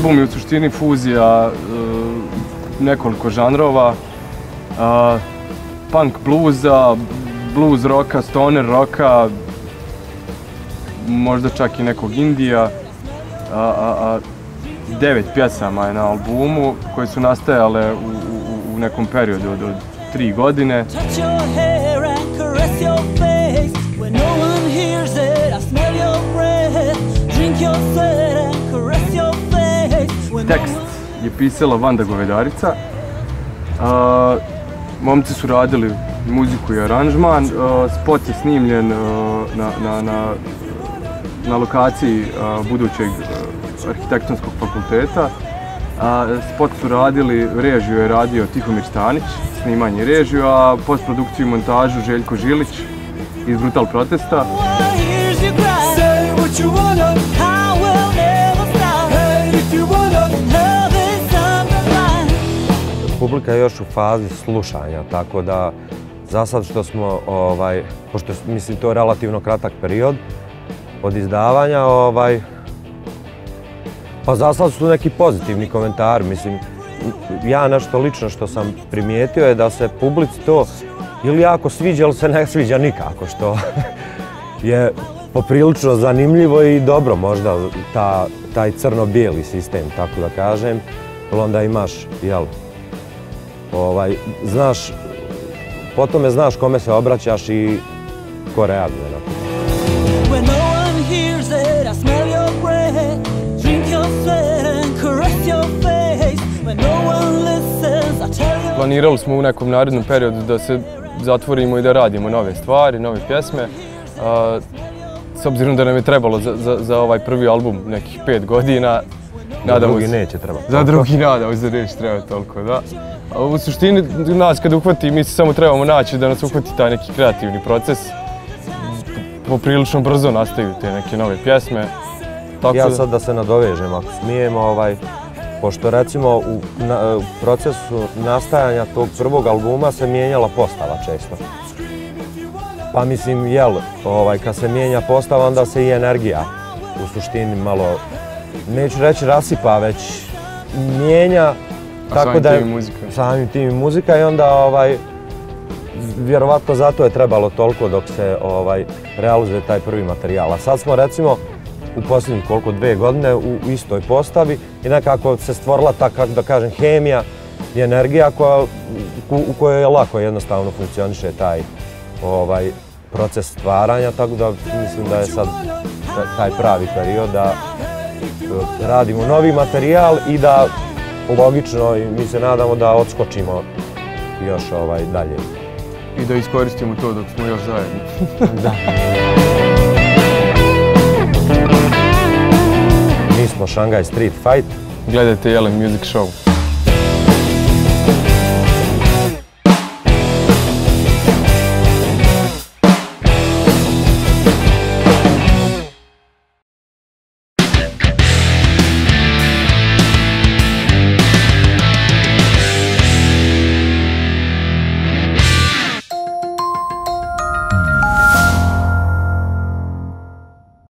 album je u suštini fuzija nekoliko žanrova. Punk bluza, blues roka, stoner roka, možda čak i nekog indija. 9 pjesama je na albumu koje su nastajale u nekom periodu od 3 godine. Tekst je pisala Vanda Govedarica. Momci su radili muziku i aranžman. Spot je snimljen na lokaciji budućeg arhitektonskog fakulteta. Spot su radili, režiju je radio Tihomir Stanić, snimanje i režiju, a postprodukciju i montažu Željko Žilić iz Brutal Protesta. Publika je još u fazi slušanja, tako da za sad što smo, pošto mislim to je relativno kratak period od izdavanja, pa za sad su tu neki pozitivni komentari. Mislim, ja nešto lično što sam primijetio je da se publici to ili jako sviđa ili se ne sviđa nikako, što je poprilično zanimljivo i dobro možda taj crno-bijeli sistem, tako da kažem. Onda imaš, znaš, po tome znaš kome se obraćaš i ko reaguje na to. Planirali smo u nekom narednom periodu da se zatvorimo i da radimo nove stvari, nove pjesme. S obzirom da nam je trebalo za ovaj prvi album nekih 5 godina. Za drugi neće trebati. Za drugi nadamo se neće trebati toliko, da. U suštini nas kad uhvati, mi se samo trebamo naći da nas uhvati taj neki kreativni proces. Poprilično brzo nastaju te neke nove pjesme. Ja sad da se nadovežem, ako smijem, pošto recimo u procesu nastajanja tog prvog albuma se mijenjala postava često. Pa mislim, kad se mijenja postava, onda se i energija u suštini malo, neću reći rasipa, već mijenja. Samim tim i muzika i onda vjerovatno zato je trebalo toliko dok se realizuje taj prvi materijal. A sad smo recimo u posljednjih 2 godine u istoj postavi i nekako se stvorila ta, kako da kažem, hemija i energija u kojoj je lako jednostavno funkcioniše taj proces stvaranja, tako da mislim da je sad taj pravi period da radimo novi materijal i da logično i mi se nadamo da odskočimo još dalje. I da iskoristimo to dok smo još zajedno. Da. Mi smo Shanghai Street Fight. Gledajte Jelen Music Show.